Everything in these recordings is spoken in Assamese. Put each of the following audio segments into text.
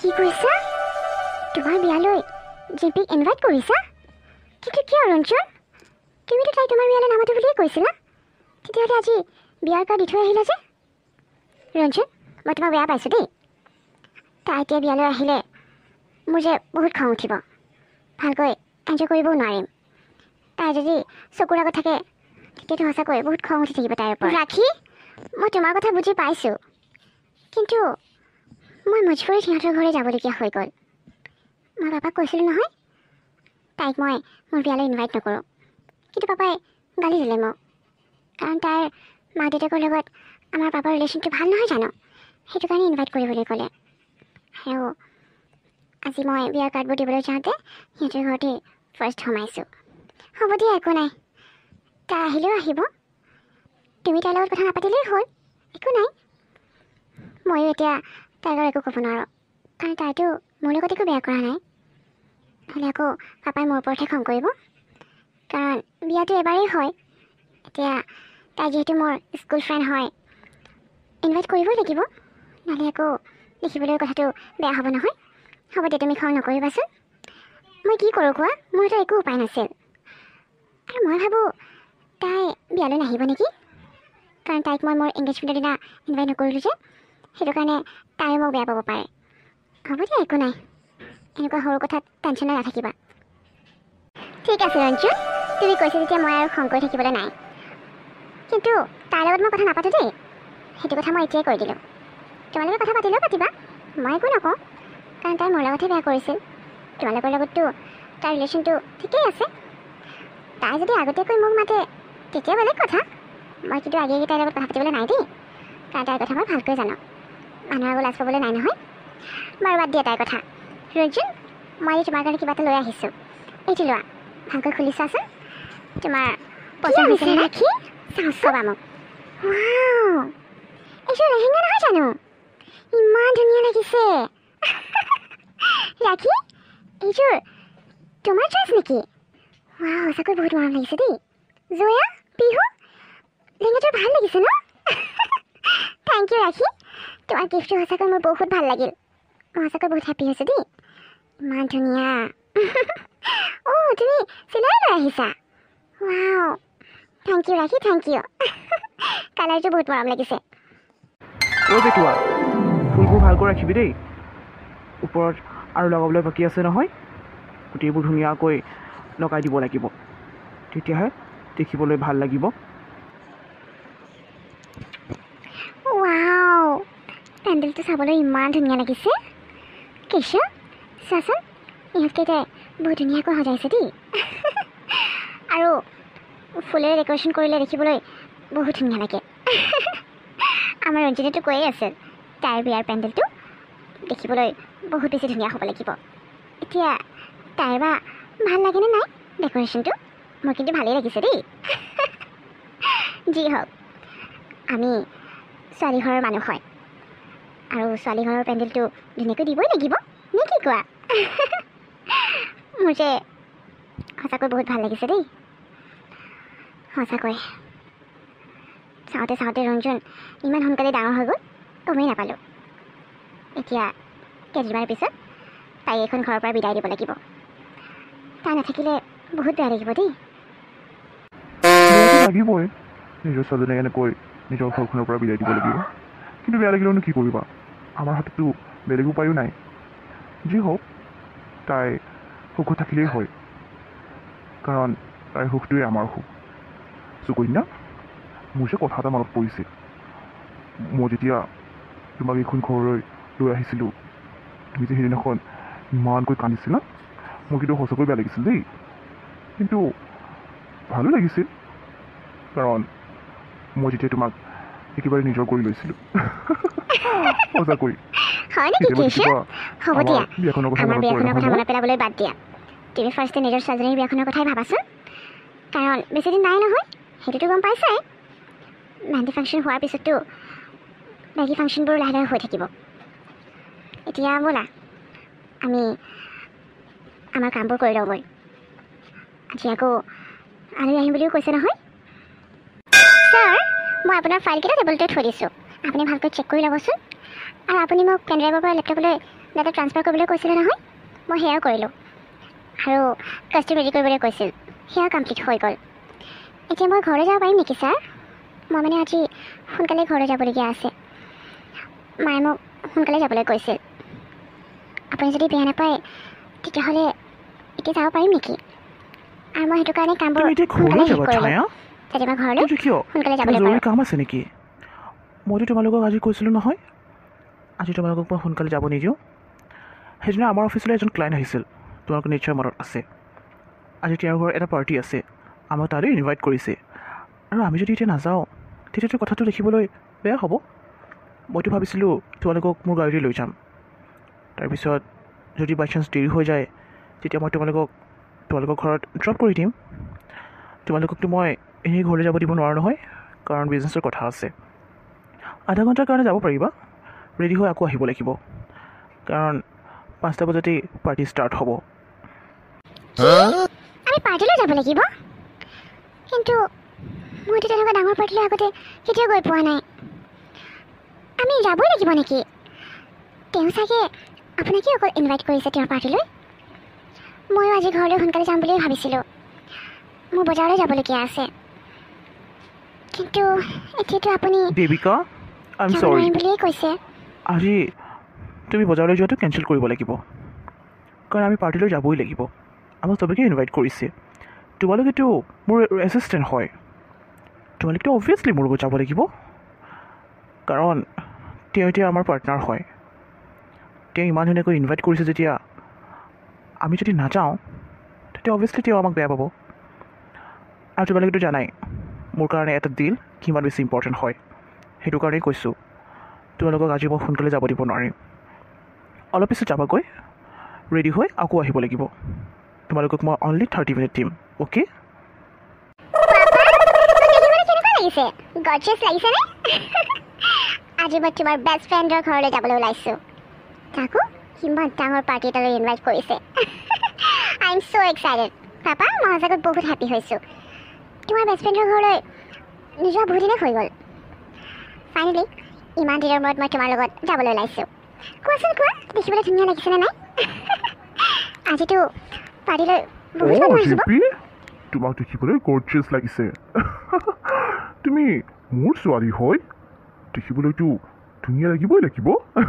কি কৈছা? তোমাৰ বিয়ালৈ জিপিক ইনভাইট কৰিছা? কিন্তু কিয় ৰঞ্জন? তুমিতো তাই তোমাৰ বিয়ালৈ নামাতো বুলিয়ে কৈছিলা। তেতিয়াহ'লে আজি বিয়াৰ কাৰ্ড দি থৈ আহিলা যে? ৰঞ্জন, মই তোমাক বেয়া পাইছোঁ দেই। তাই এতিয়া বিয়ালৈ আহিলে মোৰ যে বহুত খং উঠিব, ভালকৈ এনজয় কৰিবও নোৱাৰিম। তাই যদি চকুৰ আগত থাকে তেতিয়াতো সঁচাকৈ বহুত খং উঠি থাকিব তাইৰ ওপৰত। ৰাখি, মই তোমাৰ কথা বুজি পাইছোঁ, কিন্তু মই মজবুৰিত সিহঁতৰ ঘৰলৈ যাবলগীয়া হৈ গ'ল। মই পাপাক কৈছিলোঁ নহয় তাইক মই মোৰ বিয়ালৈ ইনভাইট নকৰোঁ, কিন্তু পাপাই গালি দিলে মোক, কাৰণ তাইৰ মাক দেউতাকৰ লগত আমাৰ পাপাৰ ৰিলেশ্যনটো ভাল নহয় জানো, সেইটো কাৰণে ইনভাইট কৰিবলৈ ক'লে। আৰু আজি মই বিয়াৰ কাৰ্ডবোৰ দিবলৈ যাওঁতে সিহঁতৰ ঘৰতে ফাৰ্ষ্ট সোমাইছোঁ। হ'ব দিয়া, একো নাই, তাই আহিলেও আহিব, তুমি তাইৰ লগত কথা নাপাতিলেই হ'ল, একো নাই। ময়ো এতিয়া তাইক একো ক'ব নোৱাৰোঁ, কাৰণ তাইতো মোৰ লগত একো বেয়া কৰা নাই। নহ'লে আকৌ পাপাই মোৰ ওপৰতহে খং কৰিব, কাৰণ বিয়াটো এবাৰেই হয়। এতিয়া তাই যিহেতু মোৰ স্কুল ফ্ৰেণ্ড হয়, ইনভাইট কৰিবই লাগিব, নহ'লে আকৌ দেখিবলৈ কথাটো বেয়া হ'ব নহয়। হ'ব দে, তুমি খং নকৰিবাচোন। মই কি কৰোঁ কোৱা, মোৰতো একো উপায় নাছিল। আৰু মই ভাবোঁ তাই বিয়ালৈ নাহিব নেকি, কাৰণ তাইক মই মোৰ এংগেজমেণ্টৰ দিনা ইনভাইট নকৰিলোঁ যে, সেইটো কাৰণে তাইও মোক বেয়া পাব পাৰে। হ'ব দিয়া, একো নাই, এনেকুৱা সৰু কথাত টেনশ্যন লৈ নাথাকিবা। ঠিক আছে ৰঞ্জন, তুমি কৈছা যেতিয়া মই আৰু খং কৰি থাকিবলৈ নাই, কিন্তু তাইৰ লগত মই কথা নাপাতোঁ দেই, সেইটো কথা মই এতিয়াই কৈ দিলোঁ। তোমালোকে কথা পাতিলেও পাতিবা, মই একো নকওঁ, কাৰণ তাই মোৰ লগতহে বেয়া কৰিছিল। তোমালোকৰ লগততো তাইৰ ৰিলেশ্যনটো ঠিকেই আছে। তাই যদি আগতীয়াকৈ মোক মাতে তেতিয়া বেলেগ কথা, মই কিন্তু আগে তাইৰ লগত কথা পাতিবলৈ নাই দেই, কাৰণ তাইৰ কথা মই ভালকৈ জানো, মানুহৰ আগত লাজ পাবলৈ নাই নহয়। বাৰু বাদ দিয়া তাইৰ কথা। ৰঞ্জন, মই তোমাৰ কাৰণে কিবা এটা লৈ আহিছোঁ, এইটো লোৱা, ভালকৈ খুলি চোৱাচোন, তোমাৰ পচন্দ হৈছে ৰাখি, চাবা মোক। ৱাও, এইযোৰ লেহেংগা নহয় জানো? ইমান ধুনীয়া লাগিছে। ৰাখি, এইযোৰ তোমাৰ চইচ নেকি? ৱাও, সঁচাকৈ বহুত মৰম লাগিছে দেই। জয়া, পিহু, লেহেংগাযোৰ ভাল লাগিছে ন? থেংক ইউ ৰাখি, তোমাৰ গিফ্টটো সঁচাকৈ মোৰ বহুত ভাল লাগিল। মই সঁচাকৈ বহুত হেপ্পী হৈছোঁ দেই, ইমান ধুনীয়া। অঁ, তুমি চিলাই লৈ আহিছা? Wow, thank you Rakhi, thank you. কালাৰটো বহুত মৰম লাগিছে। অ' বেটুৱা, ফুলবোৰ ভালকৈ ৰাখিবি দেই, ওপৰত আৰু লগাবলৈ বাকী আছে নহয়, গোটেইবোৰ ধুনীয়াকৈ লগাই দিব লাগিব, তেতিয়াহে দেখিবলৈ ভাল লাগিব। ৱাও, পেণ্ডেলটো চাবলৈ ইমান ধুনীয়া লাগিছে। কেশু, চোৱাচোন, ইহঁতকেইটাই বহুত ধুনীয়াকৈ সজাইছে দেই। আৰু ফুলেৰে ডেক'ৰেশ্যন কৰিলে দেখিবলৈ বহুত ধুনীয়া লাগে। আমাৰ ৰঞ্জিনীটো কৈয়ে আছিল তাইৰ বিয়াৰ পেণ্ডেলটো দেখিবলৈ বহুত বেছি ধুনীয়া হ'ব লাগিব। এতিয়া তাইৰ বা ভাল লাগেনে নাই ডেক'ৰেশ্যনটো? মোৰ কিন্তু ভালেই লাগিছে দেই। যি হওক, আমি ছোৱালী ঘৰৰ মানুহ হয়, আৰু ছোৱালী ঘৰৰ পেণ্ডেলটো ধুনীয়াকৈ দিবই লাগিব, নে কি কোৱা? মোৰ যে সঁচাকৈ বহুত ভাল লাগিছে দেই, সঁচাকৈ। চাওঁতে চাওঁতে ৰঞ্জন ইমান সোনকালে ডাঙৰ হৈ গ'ল, গমেই নাপালোঁ। এতিয়া কেইদিনমানৰ পিছত তাই এইখন ঘৰৰ পৰা বিদায় দিব লাগিব। তাই নাথাকিলে বহুত বেয়া লাগিব দেই। বেয়াটো লাগিবই, নিজৰ ছোৱালীজনীক এনেকৈ নিজৰ ঘৰখনৰ পৰা বিদায় দিব লাগিব, কিন্তু বেয়া লাগিলেওনো কি কৰিবা, আমাৰ হাততো বেলেগ উপায়ো নাই। যি হওক, তাই সুখত থাকিলেই হয়, কাৰণ তাইৰ সুখটোৱে আমাৰ সুখ। সুকন্যা, মোৰ যে কথা এটা মনত পৰিছে, মই যেতিয়া তোমাক এইখন ঘৰলৈ লৈ আহিছিলোঁ, তুমি যে সেইদিনাখন ইমানকৈ কান্দিছিলা, মোৰ কিন্তু সঁচাকৈ বেয়া লাগিছিল দেই, কিন্তু ভালো লাগিছিল, কাৰণ মই যেতিয়া তোমাক একেবাৰে নিজৰ কৰি লৈছিলোঁ। সঁচাকৈ। হয় নেকি কেশু? হ'ব দিয়া, বিয়াখনৰ কথা আমাৰ মনত পৰে বিয়াখনৰ কথা নহয়। মনত পেলাবলৈ বাদ দিয়া। তুমি ফাৰ্ষ্টে নিজৰ ছোৱালীজনীৰ বিয়াখনৰ কথাই ভাবাচোন, কাৰণ বেছিদিন নাই নহয়, সেইটোতো গম পাইছাই। মেহেন্দি ফাংচন হোৱাৰ পিছততো বাকী ফাংচনবোৰ লাহে লাহে হৈ থাকিব। এতিয়া ব'লা আমি আমাৰ কামবোৰ কৰি লওঁগৈ। আজি আকৌ আলহী আহিম বুলিও কৈছে নহয়। ছাৰ, মই আপোনাৰ ফাইলকেইটা টেবুলতে থৈ দিছোঁ, আপুনি ভালকৈ চেক কৰি ল'বচোন, আৰু আপুনি মোক পেন ড্ৰাইভৰ পৰা লেপটপলৈ ডাটা ট্ৰান্সফাৰ কৰিবলৈ কৈছিলে নহয়, মই সেয়াও কৰিলোঁ। আৰু কাষ্টম ৰেডি কৰিবলৈ কৈছিল, সেয়া কমপ্লিট হৈ গ'ল। এতিয়া মই ঘৰলৈ যাব পাৰিম নেকি ছাৰ? মই মানে আজি সোনকালে ঘৰলৈ যাবলগীয়া আছে। মায়ে মোক সোনকালে যাবলৈ কৈছিল। আপুনি যদি বেয়া নাপায় তেতিয়াহ'লে এতিয়া যাব পাৰিম নেকি? আৰু মই সেইটো কাৰণে কামবোৰ সোনকালে শেষ কৰিলোঁ, যাতে মই ঘৰলৈ সোনকালে যাবলৈ জৰুৰী পাৰোঁ। কাম আছে নেকি? মইতো তোমালোকক আজি কৈছিলোঁ নহয়, আজি তোমালোকক মই সোনকালে যাব নিদিওঁ। সেইদিনা আমাৰ অফিচলৈ এজন ক্লাইণ্ট আহিছিল, তোমালোকৰ নিশ্চয় মনত আছে। আজি তেওঁৰ ঘৰত এটা পাৰ্টি আছে, আমাক তালৈ ইনভাইট কৰিছে। আৰু আমি যদি এতিয়া নাযাওঁ তেতিয়াতো কথাটো দেখিবলৈ বেয়া হ'ব। মইতো ভাবিছিলোঁ তোমালোকক মোৰ গাড়ীতে লৈ যাম। তাৰপিছত যদি বাই চান্স দেৰি হৈ যায় তেতিয়া মই তোমালোকৰ ঘৰত ড্ৰপ কৰি দিম। তোমালোককতো মই এনেই ঘৰলৈ যাব দিব নোৱাৰোঁ নহয়, কাৰণ বিজনেছৰ কথা আছে। আধা ঘণ্টাৰ কাৰণে যাব পাৰিবা, ৰেডি হৈ আকৌ আহিব লাগিব, কাৰণ 5টা বজাতেই পাৰ্টি ষ্টাৰ্ট হ'ব। আমি পাৰ্টিলৈ যাব লাগিব? কিন্তু মইতো তেনেকুৱা ডাঙৰ পাৰ্টিলৈ আগতে কেতিয়াও গৈ পোৱা নাই। আমি যাবই লাগিব নেকি? তেওঁ চাগে আপোনাকে অকল ইনভাইট কৰিছে তেওঁৰ পাৰ্টিলৈ। ময়ো আজি ঘৰলৈ সোনকালে যাম বুলিয়ে ভাবিছিলোঁ। মোৰ বজাৰলৈ যাবলগীয়া আছে, কিন্তু এতিয়াতো আপুনি দেৱিকা, আই এম যাব চৰি, নোৱাৰিম বুলিয়েই কৈছে। আজি তুমি বজাৰলৈ যোৱাটো কেঞ্চেল কৰিব লাগিব, কাৰণ আমি পাৰ্টিলৈ যাবই লাগিব। আমাক চবকে ইনভাইট কৰিছে। তোমালোকেতো মোৰ এছিষ্টেণ্ট হয়, তোমালোকেতো অবভিয়াছলি মোৰ লগত যাব লাগিব, কাৰণ তেওঁ এতিয়া আমাৰ পাৰ্টনাৰ হয়। তেওঁ ইমান ধুনীয়াকৈ ইনভাইট কৰিছে যেতিয়া আমি যদি নাযাওঁ তেতিয়া অবভিয়াছলি তেওঁ আমাক বেয়া পাব। আৰু তোমালোকেতো জানাই মোৰ কাৰণে এটা ডিল কিমান বেছি ইম্পৰ্টেণ্ট হয়। সেইটো কাৰণেই কৈছোঁ তোমালোকক আজি মই সোনকালে যাব দিব নোৱাৰিম। অলপ পিছত যাবাগৈ, ৰেডি হৈ আকৌ আহিব লাগিব। তোমালোকক মই অনলি 30 মিনিট দিম, অ'কে? লাগিছে গৰ্জিয়াছ লাগিছেনে? আজি মই তোমাৰ বেষ্ট ফ্ৰেণ্ডৰ ঘৰলৈ যাবলৈ ওলাইছোঁ। তাকো কিমান ডাঙৰ পাৰ্টি এটালৈ ইনভাইট কৰিছে। I am so' excited. পাপা, মই সঁচাকৈ বহুত হেপী হৈছোঁ। তোমাৰ বেষ্ট ফ্ৰেণ্ডৰ ঘৰলৈ নোযোৱা বহুত দিনে হৈ গ'ল। ফাইনেলি ইমান দিনৰ মূৰত মই তোমাৰ লগত যাবলৈ ওলাইছোঁ। কোৱাচোন কোৱা, দেখিবলৈ ধুনীয়া লাগিছেনে নাই? আজিতো পাৰ্টিলৈ বহুত মানুহ আহিব। তোমাক দেখিবলৈ গৰ্জিয়াছ লাগিছে। তুমি মোৰ ছোৱালী হয়, দেখিবলৈতো ধুনীয়া লাগিবই লাগিব।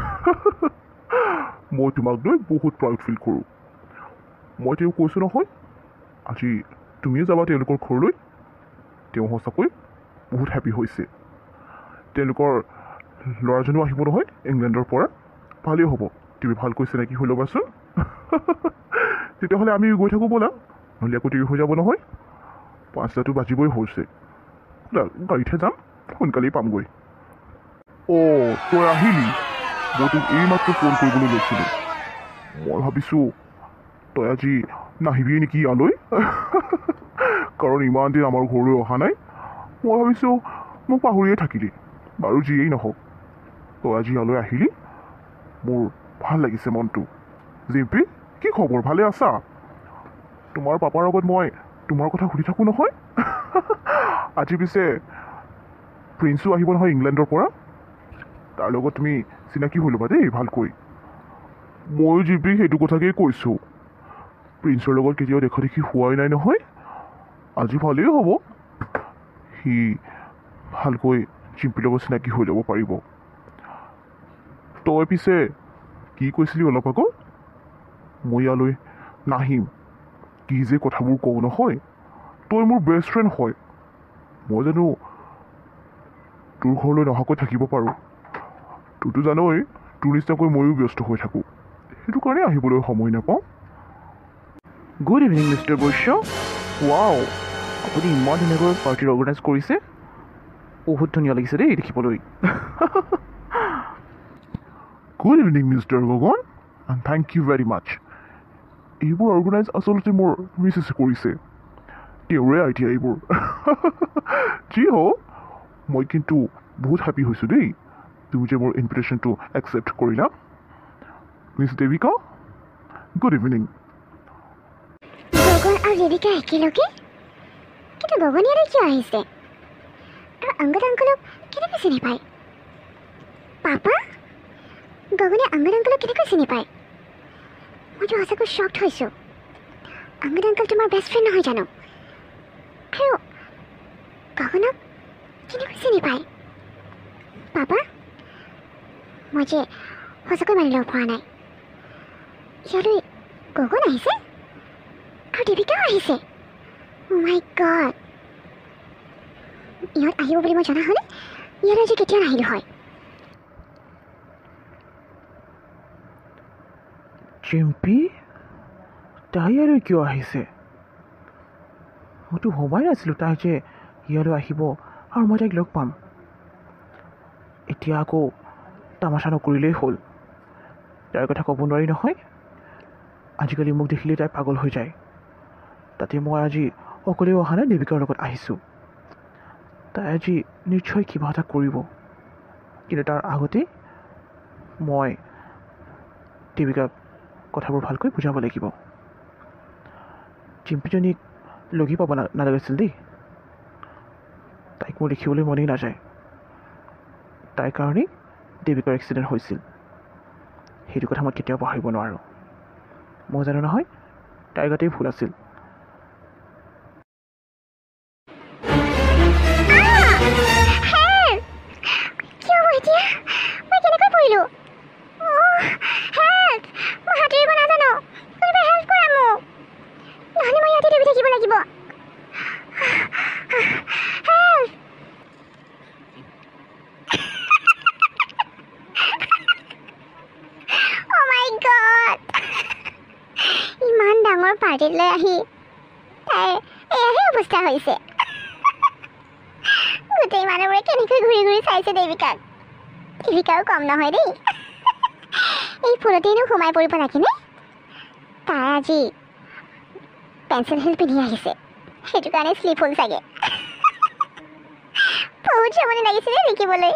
মই তোমাক লৈ বহুত প্ৰাউড ফিল কৰোঁ। মই তেওঁক কৈছোঁ নহয় আজি তুমিও যাবা তেওঁলোকৰ ঘৰলৈ। তেওঁ সঁচাকৈ বহুত হেপী হৈছে। তেওঁলোকৰ ল'ৰাজনো আহিব নহয় ইংলেণ্ডৰ পৰা। ভালেই হ'ব, তুমি ভালকৈ চিনাকি হৈ ল'বাচোন। তেতিয়াহ'লে আমি গৈ থাকোঁ ব'লা, নহ'লে আকৌ দেৰি হৈ যাব নহয়। 5টাতো বাজিবই হৈছে। গাড়ীতহে যাম, সোনকালেই পামগৈ। অ' তই আহিলি? মই তোক এইমাত্ৰ ফোন কৰিবলৈ লৈছিলোঁ। মই ভাবিছোঁ তই আজি নাহিবিয়ে নেকি ইয়ালৈ। কাৰণ ইমান দিন আমাৰ ঘৰলৈ অহা নাই। মই ভাবিছোঁ মোক পাহৰিয়ে থাকিলি। বাৰু যিয়েই নহওক, তই আজি ইয়ালৈ আহিলি, মোৰ ভাল লাগিছে মনটো। জিম্পী, কি খবৰ, ভালে আছা? তোমাৰ পাপাৰ লগত মই তোমাৰ কথা সুধি থাকোঁ নহয়। আজি পিছে প্ৰিন্সো আহিব নহয় ইংলেণ্ডৰ পৰা। তাৰ লগত তুমি চিনাকি হৈ ল'বা দেই ভালকৈ। ময়ো জিম্পীক সেইটো কথাকেই কৈছোঁ। প্ৰিন্সৰ লগত কেতিয়াও দেখা দেখি হোৱাই নাই নহয়। আজি ভালেই হ'ব, সি ভালকৈ জিম্পীৰ লগত চিনাকি হৈ ল'ব পাৰিব। তই পিছে কি কৈছিলি অলপ আগত? মই ইয়ালৈ নাহিম, কি যে কথাবোৰ কওঁ নহয়। তই মোৰ বেষ্ট ফ্ৰেণ্ড হয়, মই জানো তোৰ ঘৰলৈ নহাকৈ থাকিব পাৰোঁ? তোৰতো জানই তোৰ নিচিনাকৈ ময়ো ব্যস্ত হৈ থাকোঁ, সেইটো কাৰণে আহিবলৈ সময় নাপাওঁ। Good evening mister Baishya. Wow, আপুনি ইমান ধুনীয়াকৈ পাৰ্টি অৰ্গেনাইজ কৰিছে, বহুত ধুনীয়া লাগিছে দেই দেখিবলৈ। Good evening mister Gagan, and thank you very much. এইবোৰ অৰ্গেনাইজ আচলতে মোৰ মিছেছে কৰিছে, তেওঁৰে আইডিয়া এইবোৰ। যি হওক, মই কিন্তু বহুত হেপী হৈছোঁ দেই তুমি যে মোৰ ইনভিটেশ্যনটো একচেপ্ট কৰিলা। Miss Devika, good evening. Gagan আৰু দেৱিকা একেলগে? কিন্তু গগন ইয়ালৈ কিয় আহিছে? আৰু অংগদ আংকলক কেনেকৈ চিনি পায়? পাপা, গগনে অংগদ আংকলক কেনেকৈ চিনি পায়? মইতো সঁচাকৈ শ্বকড হৈছোঁ। অংগদ আংকল তোমাৰ বেষ্ট ফ্ৰেণ্ড নহয় জানো? আৰু গগনক কেনেকৈ চিনি পায়? পাপা, মই যে সঁচাকৈ মানি ল'ব পৰা নাই। ইয়ালৈ গগন আহিছে আৰু দেৱিকাও আহিছে। অ' মাই গড, ইহঁত আহিব বুলি মই জনা হ'লে ইয়ালৈ আজি কেতিয়া নাহিলোঁ হয়। চিম্পী, তাই ইয়ালৈ কিয় আহিছে? মইতো ভবাই নাছিলোঁ তাই যে ইয়ালৈ আহিব আৰু মই তাইক লগ পাম। এতিয়া আকৌ তামাচা নকৰিলেই হ'ল। তাইৰ কথা ক'ব নোৱাৰি নহয়। আজিকালি মোক দেখিলেই তাই পাগল হৈ যায়। তাতে মই আজি অকলেও অহা নাই, দেৱিকাৰ লগত আহিছোঁ। তাই আজি নিশ্চয় কিবা এটা কৰিব, কিন্তু তাৰ আগতে মই দেৱিকাক কথাবোৰ ভালকৈ বুজাব লাগিব। চিম্পীজনীক লগি পাব নালাগিছিল দেই। তাইক মোৰ দেখিবলৈ মনেই নাযায়। তাইৰ কাৰণেই দেৱিকাৰ এক্সিডেণ্ট হৈছিল। সেইটো কথা মই কেতিয়াও পাহৰিব নোৱাৰোঁ। মই জানো নহয় তাইৰ গাতেই ভুল আছিল। পাৰ্টিলৈ আহি তাইৰ এয়াহে অৱস্থা হৈছে। গোটেই মানুহবোৰে কেনেকৈ ঘূৰি ঘূৰি চাইছে দেৱিকাক। দেৱিকাও কম নহয় দেই। এই ফুলতেইনো সোমাই পৰিব লাগেনে? তাই আজি পেঞ্চিল হিল পিন্ধি আহিছে, সেইটো কাৰণে শ্লিপ হ'ল চাগে। বহুত জমনি লাগিছিলে দেখিবলৈ।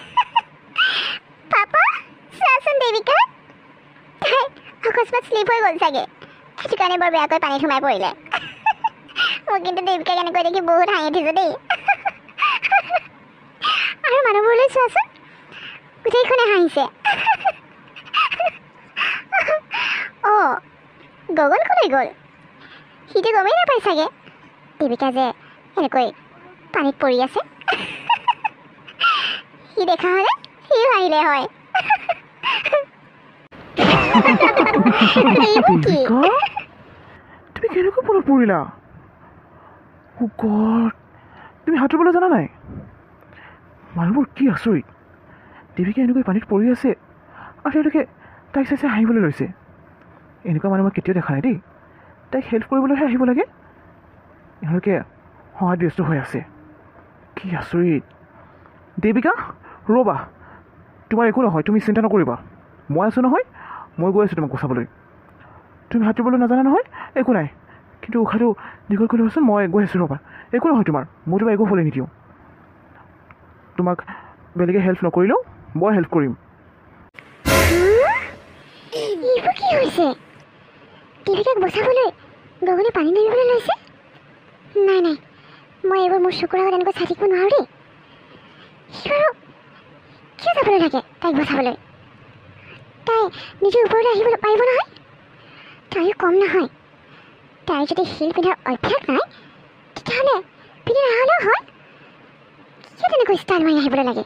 পাপা চোৱাচোন দেৱিকা, তাই অকস্মাত শ্লিপ হৈ গ'ল চাগে, সেইটো কাৰণে বৰ বেয়াকৈ পানীত সোমাই পৰিলে। মোৰ কিন্তু দেৱিকাক এনেকৈ দেখি বহুত হাঁহি উঠিছে দেই। আৰু মানুহবোৰলৈ চোৱাচোন, গোটেইখনে হাঁহিছে। অঁ, গগন ক'লৈ গ'ল? সিটো গমেই নাপায় চাগে দেৱিকা যে এনেকৈ পানীত পৰি আছে। সি দেখা হ'লে সিও হাঁহিলে হয়। তুমি কেনেকৈ পলত পৰিলা? তুমি সাঁতুৰিবলৈ জানা নাই? মানুহবোৰ কি আচৰিত। দেৱিকা এনেকৈ পানীত পৰি আছে আৰু তেওঁলোকে তাইক চাই চাই হাঁহিবলৈ লৈছে। এনেকুৱা মানুহ মই কেতিয়াও দেখা নাই দেই। তাইক হেল্প কৰিবলৈহে আহিব লাগে, এওঁলোকে সহায় ব্যস্ত হৈ আছে। কি আচৰিত। দেৱিকা ৰ'বা, তোমাৰ একো নহয়, তুমি চিন্তা নকৰিবা। মই আছোঁ নহয়, মই গৈ আছোঁ তোমাক বচাবলৈ। তুমি সাঁতুৰিবলৈ নাজানা নহয়, একো নাই, কিন্তু উশাহটো দীঘল কৰি লোৱাচোন। মই গৈ আছোঁ ৰ'বা, একো নহয় তোমাৰ, মই তোমাক একো হ'বলৈ নিদিওঁ। তোমাক বেলেগে হেল্প নকৰিলেও মই হেল্প কৰিম। এইবোৰ কি হৈছে? দেৱিকাক বচাবলৈ গগনে পানী নামিবলৈ লৈছে? নাই নাই, মই এইবোৰ মোৰ চকুৰ আগত এনেকৈ চাই থাকিব নোৱাৰোঁ দেই। সি বাৰু কিয় যাবলৈ লাগে তাইক বচাবলৈ? তাই নিজৰ ওপৰলৈ আহিবলৈ পাৰিব নহয়। তাইও কম নহয়। তাইৰ যদি শিল পিন্ধাৰ অভ্যাস নাই, তেতিয়াহ'লে পিন্ধি নহ'লেও হয়। কিয় তেনেকৈ ষ্টাইল মাৰি আহিবলৈ লাগে?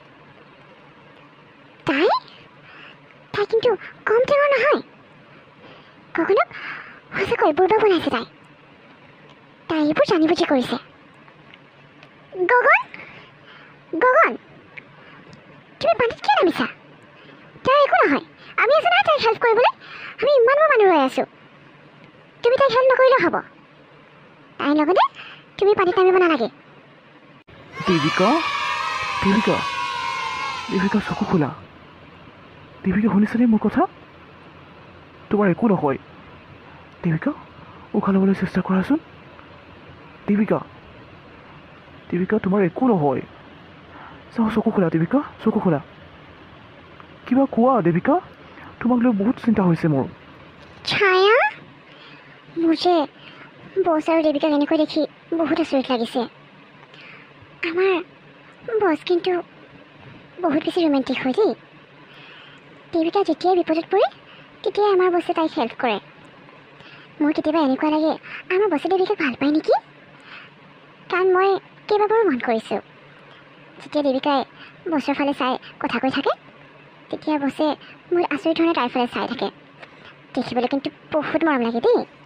তাই কিন্তু কম টেঙৰ নহয়। গগনক সঁচাকৈ বুৰ্বক বনাইছে তাই। তাই এইবোৰ জানি বুজি কৰিছে। গগন, গগন, তুমি পানীত কিয় নামিছা? তাই একো নহয়, আমি আছোঁ নহয় তাইক হেল্প কৰিবলৈ। আমি ইমানবোৰ মানুহ ৰৈ আছোঁ, তুমি তাইক হেল্প নকৰিলেও হ'ব। তাইৰ লগতে তুমি পানীত নামিব নালাগে। দেৱিকা, দেৱিকা, দেৱিকা চকু খোলা। দেৱিকা শুনিছেনে মোৰ কথা? তোমাৰ একো নহয়। দেৱিকা উশাহ ল'বলৈ চেষ্টা কৰাচোন। দেৱিকা, দেৱিকা তোমাৰ একো নহয়। চাওঁ, চকু খোলা দেৱিকা, চকু খোলা। কিবা কোৱা দেৱিকা, তোমাক লৈ বহুত চিন্তা হৈছে মোৰ। ছায়া, মোৰ যে বছ আৰু দেৱিকাক এনেকৈ দেখি বহুত আচৰিত লাগিছে। আমাৰ বছ কিন্তু বহুত বেছি ৰোমেণ্টিক হয় দেই। দেৱিকা যেতিয়াই বিপদত পৰে তেতিয়াই আমাৰ বছে তাইক হেল্প কৰে। মোৰ কেতিয়াবা এনেকুৱা লাগে আমাৰ বছে দেৱীকাক ভাল পায় নেকি, কাৰণ মই কেইবাবাৰো মন কৰিছোঁ যেতিয়া দেৱীকাই বছৰ ফালে চাই কথা কৈ থাকে তেতিয়া বছে মোৰ আচৰিত ধৰণে তাইৰ ফালে চাই থাকে। দেখিবলৈ কিন্তু বহুত মৰম লাগে দেই।